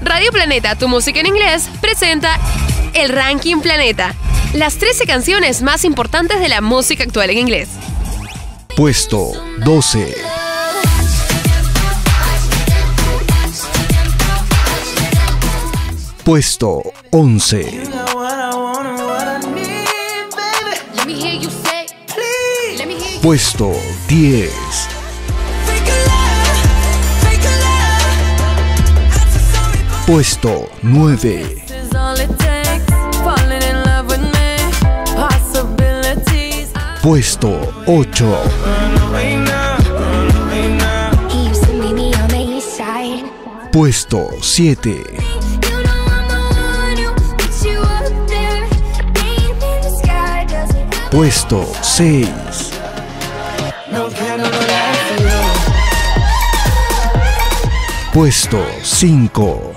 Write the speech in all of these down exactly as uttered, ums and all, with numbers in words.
Radio Planeta, tu música en inglés, presenta el Ranking Planeta. Las trece canciones más importantes de la música actual en inglés. Puesto doce. Puesto once. Puesto diez. Puesto nueve. Puesto ocho. Puesto siete. Puesto seis. Puesto cinco.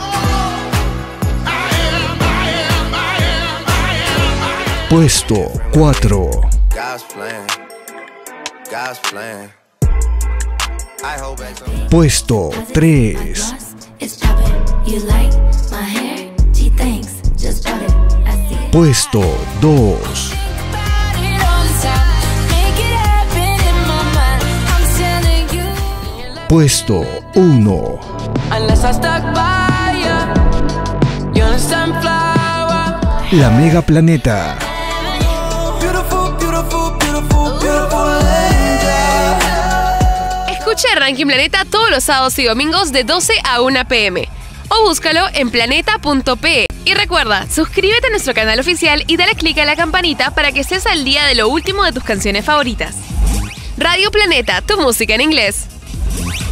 Puesto cuatro. Puesto tres. Puesto dos. Puesto uno. La Mega Planeta. Escucha el Ranking Planeta todos los sábados y domingos de doce a una pe eme o búscalo en planeta punto pe. Y recuerda, suscríbete a nuestro canal oficial y dale clic a la campanita para que estés al día de lo último de tus canciones favoritas. Radio Planeta, tu música en inglés.